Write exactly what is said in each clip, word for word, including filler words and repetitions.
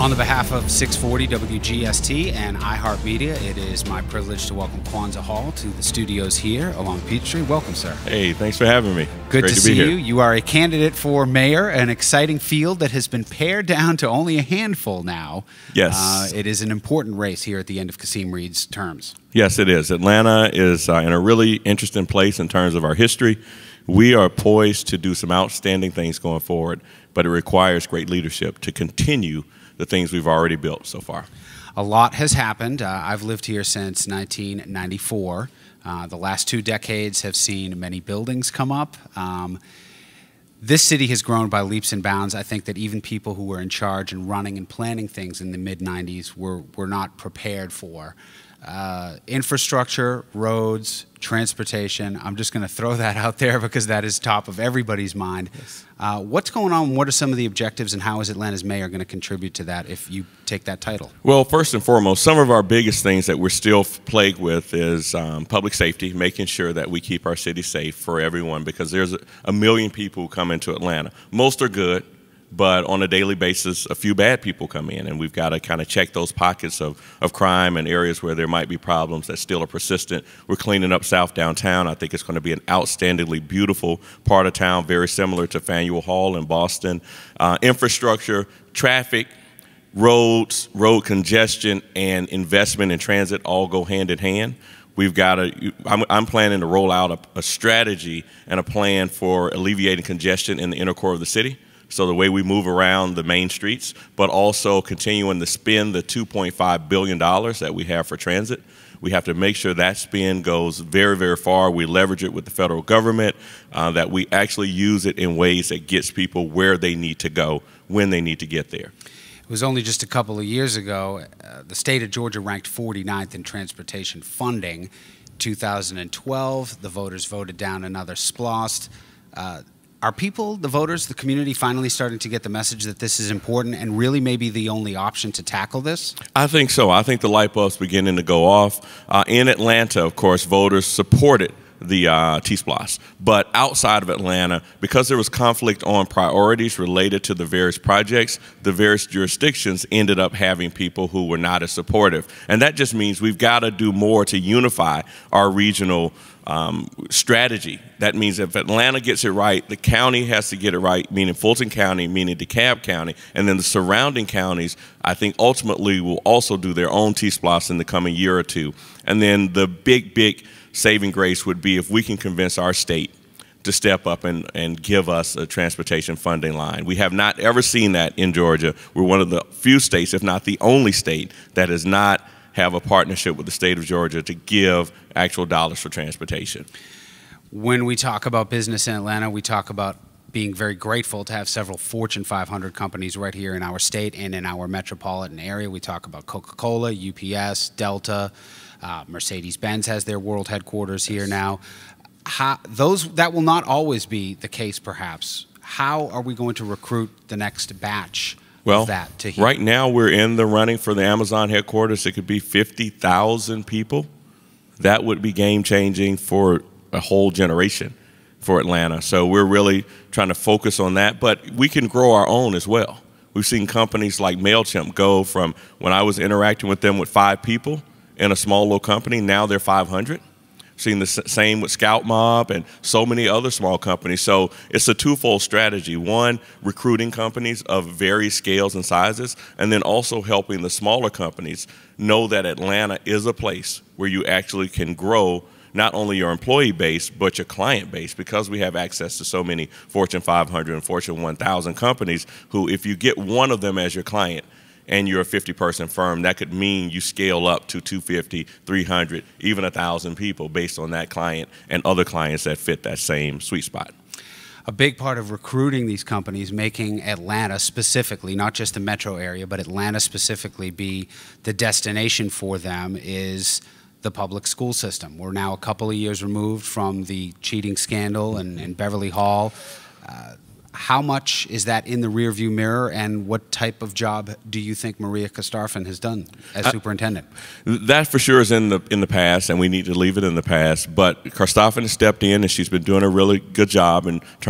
On the behalf of six forty W G S T and iHeartMedia, it is my privilege to welcome Kwanza Hall to the studios here along Peachtree. Welcome, sir. Hey, thanks for having me. Good Great to, to see be here. you. You are a candidate for mayor, an exciting field that has been pared down to only a handful now. Yes. Uh, it is an important race here at the end of Kasim Reed's terms. Yes, it is. Atlanta is uh, in a really interesting place in terms of our history. We are poised to do some outstanding things going forward, but it requires great leadership to continue the things we've already built so far. A lot has happened. Uh, I've lived here since nineteen ninety-four. Uh, the last two decades have seen many buildings come up. Um, this city has grown by leaps and bounds. I think that even people who were in charge and running and planning things in the mid nineties were, were not prepared for. Uh, infrastructure, roads, transportation, I'm just going to throw that out there because that is top of everybody's mind. Yes. Uh, what's going on? What are some of the objectives, and how is Atlanta's mayor going to contribute to that if you take that title? Well, first and foremost, some of our biggest things that we're still plagued with is um, public safety, making sure that we keep our city safe for everyone, because there's a, a million people who come into Atlanta. Most are good, but on a daily basis, a few bad people come in, and we've got to kind of check those pockets of, of crime and areas where there might be problems that still are persistent. We're cleaning up South Downtown. I think it's going to be an outstandingly beautiful part of town, very similar to Faneuil Hall in Boston. Uh, infrastructure, traffic, roads, road congestion, and investment in transit all go hand in hand. We've got to, I'm, I'm planning to roll out a, a strategy and a plan for alleviating congestion in the inner core of the city. So the way we move around the main streets, but also continuing to spend the two point five billion dollars that we have for transit. We have to make sure that spend goes very, very far. We leverage it with the federal government, uh, that we actually use it in ways that gets people where they need to go when they need to get there. It was only just a couple of years ago, uh, the state of Georgia ranked forty-ninth in transportation funding. two thousand twelve, the voters voted down another SPLOST. Uh, Are people, the voters, the community finally starting to get the message that this is important and really maybe the only option to tackle this? I think so. I think the light bulb's beginning to go off. Uh, in Atlanta, of course, voters supported the uh, T-SPLOST. But outside of Atlanta, because there was conflict on priorities related to the various projects, the various jurisdictions ended up having people who were not as supportive. And that just means we've got to do more to unify our regional Um, strategy. That means if Atlanta gets it right, the county has to get it right, meaning Fulton County, meaning DeKalb County, and then the surrounding counties, I think ultimately will also do their own T-SPLOST in the coming year or two. And then the big, big saving grace would be if we can convince our state to step up and, and give us a transportation funding line. We have not ever seen that in Georgia. We're one of the few states, if not the only state, that has not have a partnership with the state of Georgia to give actual dollars for transportation. When we talk about business in Atlanta, we talk about being very grateful to have several Fortune five hundred companies right here in our state and in our metropolitan area. We talk about Coca-Cola, U P S, Delta, uh, Mercedes-Benz has their world headquarters here now. How, those, that will not always be the case, perhaps. How are we going to recruit the next batch? Well, that to right now we're in the running for the Amazon headquarters. It could be fifty thousand people. That would be game-changing for a whole generation for Atlanta. So we're really trying to focus on that, but we can grow our own as well. We've seen companies like MailChimp go from, when I was interacting with them with five people in a small little company, now they're five hundred. Seen the same with Scout Mob and so many other small companies. So it's a twofold strategy. One, recruiting companies of various scales and sizes, and then also helping the smaller companies know that Atlanta is a place where you actually can grow not only your employee base, but your client base, because we have access to so many Fortune five hundred and Fortune one thousand companies who, if you get one of them as your client, and you're a fifty person firm, that could mean you scale up to two fifty, three hundred, even one thousand people based on that client and other clients that fit that same sweet spot. A big part of recruiting these companies, making Atlanta specifically, not just the metro area, but Atlanta specifically be the destination for them, is the public school system. We're now a couple of years removed from the cheating scandal in, in Beverly Hall. Uh, How much is that in the rearview mirror, and what type of job do you think Maria Kastarfin has done as uh, superintendent? That for sure is in the in the past, and we need to leave it in the past. But Kastarfin has stepped in, and she's been doing a really good job in terms of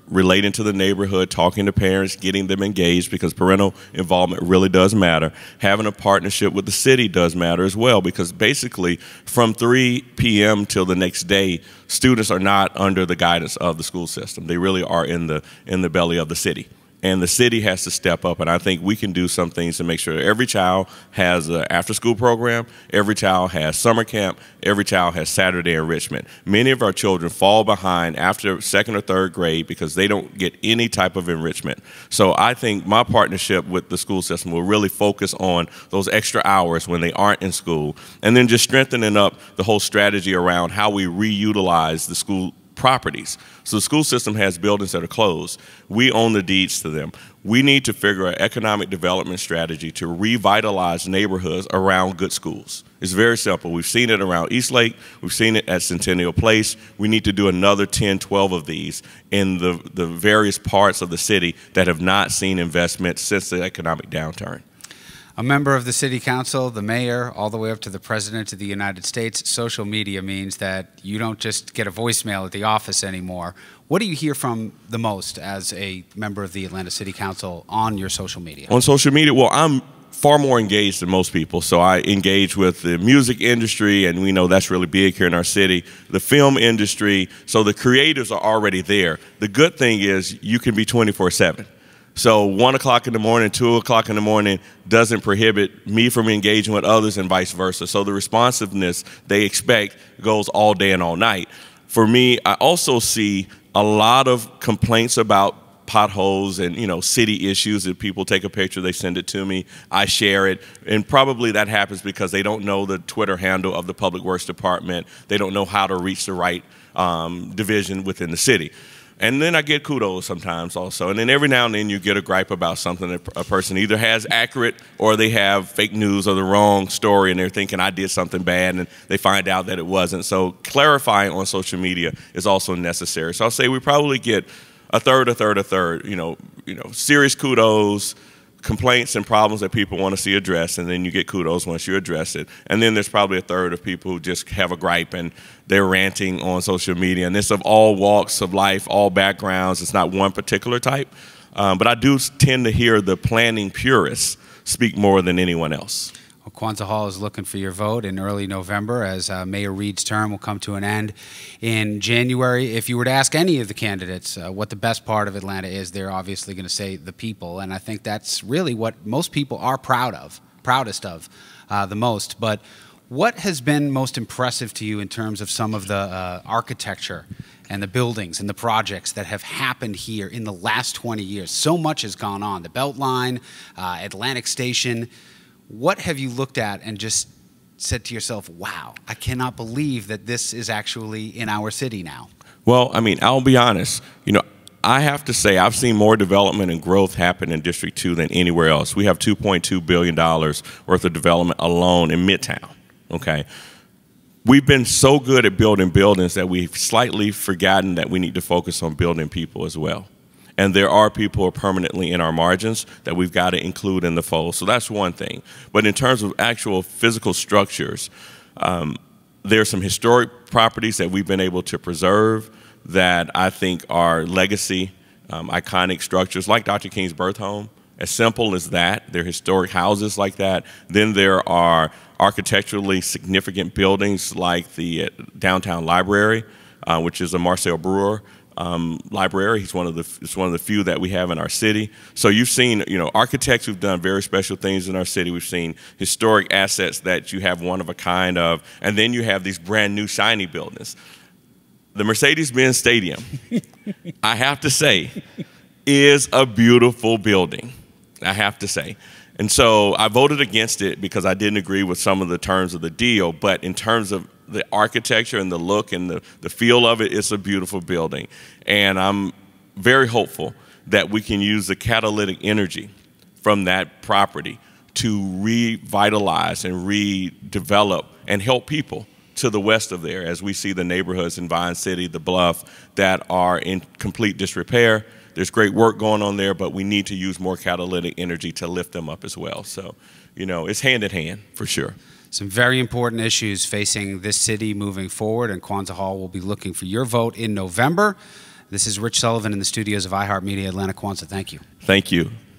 relating to the neighborhood, talking to parents, getting them engaged, because parental involvement really does matter. Having a partnership with the city does matter as well, because basically from three p m till the next day, students are not under the guidance of the school system. They really are in the in the belly of the city. And the city has to step up, and I think we can do some things to make sure that every child has an after-school program, every child has summer camp, every child has Saturday enrichment. Many of our children fall behind after second or third grade because they don't get any type of enrichment. So I think my partnership with the school system will really focus on those extra hours when they aren't in school, and then just strengthening up the whole strategy around how we reutilize the school properties. So the school system has buildings that are closed. We own the deeds to them. We need to figure an economic development strategy to revitalize neighborhoods around good schools. It's very simple. We've seen it around Eastlake. We've seen it at Centennial Place. We need to do another ten, twelve of these in the, the various parts of the city that have not seen investment since the economic downturn. A member of the city council, the mayor, all the way up to the president of the United States, social media means that you don't just get a voicemail at the office anymore. What do you hear from the most as a member of the Atlanta City Council on your social media? On social media, well, I'm far more engaged than most people. So I engage with the music industry, and we know that's really big here in our city, the film industry. So the creatives are already there. The good thing is you can be twenty-four seven. So one o'clock in the morning, two o'clock in the morning doesn't prohibit me from engaging with others and vice versa. So the responsiveness they expect goes all day and all night. For me, I also see a lot of complaints about potholes and, you know, city issues. If people take a picture, they send it to me, I share it. And probably that happens because they don't know the Twitter handle of the Public Works Department. They don't know how to reach the right um, division within the city. And then I get kudos sometimes also. And then every now and then you get a gripe about something that a person either has accurate or they have fake news or the wrong story and they're thinking I did something bad and they find out that it wasn't. So clarifying on social media is also necessary. So I'll say we probably get a third, a third, a third, you know, you know, serious kudos, complaints and problems that people want to see addressed, and then you get kudos once you address it. And then there's probably a third of people who just have a gripe and they're ranting on social media. And it's of all walks of life, all backgrounds. It's not one particular type. Um, but I do tend to hear the planning purists speak more than anyone else. Well, Quanza Hall is looking for your vote in early November as uh, Mayor Reed's term will come to an end in January. If you were to ask any of the candidates uh, what the best part of Atlanta is, they're obviously going to say the people, and I think that's really what most people are proud of, proudest of uh, the most. But what has been most impressive to you in terms of some of the uh, architecture and the buildings and the projects that have happened here in the last twenty years? So much has gone on. The Beltline, uh, Atlantic Station. What have you looked at and just said to yourself, wow, I cannot believe that this is actually in our city now? Well, I mean, I'll be honest. You know, I have to say I've seen more development and growth happen in District two than anywhere else. We have two point two billion dollars worth of development alone in Midtown, okay? We've been so good at building buildings that we've slightly forgotten that we need to focus on building people as well. And there are people who are permanently in our margins that we've got to include in the fold. So that's one thing. But in terms of actual physical structures, um, there are some historic properties that we've been able to preserve that I think are legacy, um, iconic structures like Doctor King's birth home. As simple as that. There are historic houses like that. Then there are architecturally significant buildings like the downtown library, uh, which is a Marcel Brewer Um, library. He's one of the it's one of the few that we have in our city. So you've seen, you know, architects who've done very special things in our city. We've seen historic assets that you have one of a kind of, and then you have these brand new shiny buildings. The Mercedes-Benz Stadium, I have to say, is a beautiful building. I have to say. And so I voted against it because I didn't agree with some of the terms of the deal. But in terms of the architecture and the look and the, the feel of it, it's a beautiful building. And I'm very hopeful that we can use the catalytic energy from that property to revitalize and redevelop and help people to the west of there as we see the neighborhoods in Vine City, the Bluff, that are in complete disrepair. There's great work going on there, but we need to use more catalytic energy to lift them up as well. So, you know, it's hand in hand for sure. Some very important issues facing this city moving forward, and Quanza Hall will be looking for your vote in November. This is Rich Sullivan in the studios of iHeartMedia Atlanta Quonset. Thank you. Thank you.